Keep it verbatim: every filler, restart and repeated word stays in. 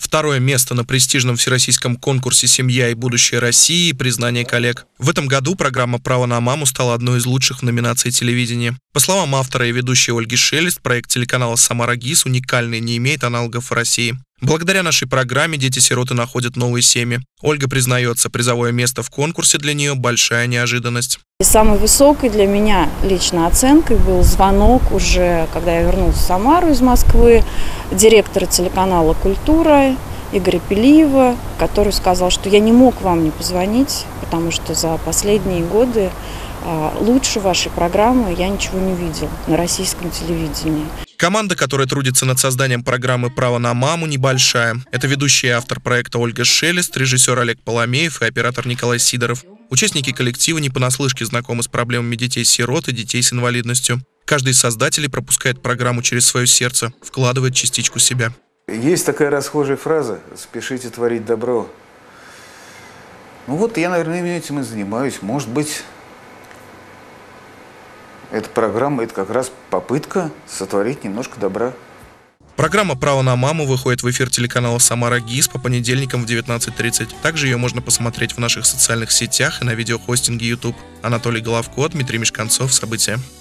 Второе место на престижном всероссийском конкурсе «Семья и будущее России» и признание коллег. В этом году программа «Право на маму» стала одной из лучших в номинации телевидения. По словам автора и ведущей Ольги Шелест, проект телеканала «Самара ГИС» уникальный, не имеет аналогов в России. Благодаря нашей программе дети-сироты находят новые семьи. Ольга признается, призовое место в конкурсе для нее – большая неожиданность. Самой высокой для меня лично оценкой был звонок уже, когда я вернулась в Самару из Москвы, директора телеканала «Культура» Игоря Пелиева, который сказал, что я не мог вам не позвонить, потому что за последние годы лучше вашей программы я ничего не видел на российском телевидении. Команда, которая трудится над созданием программы «Право на маму», небольшая. Это ведущий и автор проекта Ольга Шелест, режиссер Олег Поломеев и оператор Николай Сидоров. Участники коллектива не понаслышке знакомы с проблемами детей-сирот и детей с инвалидностью. Каждый из создателей пропускает программу через свое сердце, вкладывает частичку себя. Есть такая расхожая фраза «спешите творить добро». Ну вот я, наверное, этим и занимаюсь. Может быть, эта программа – это как раз попытка сотворить немножко добра. Программа «Право на маму» выходит в эфир телеканала «Самара ГИС» по понедельникам в девятнадцать тридцать. Также ее можно посмотреть в наших социальных сетях и на видеохостинге YouTube. Анатолий Головко, Дмитрий Мешканцов. События.